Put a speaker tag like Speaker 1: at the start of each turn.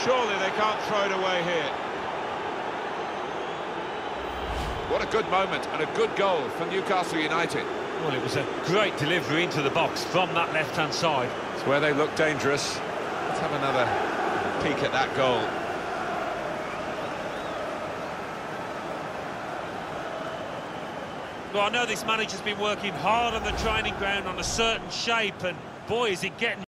Speaker 1: Surely they can't throw it away here.
Speaker 2: What a good moment and a good goal for Newcastle United.
Speaker 3: Well, it was a great delivery into the box from that left-hand side.
Speaker 2: It's where they look dangerous. Let's have another peek at that goal.
Speaker 3: Well, I know this manager's been working hard on the training ground on a certain shape, and boy, is it getting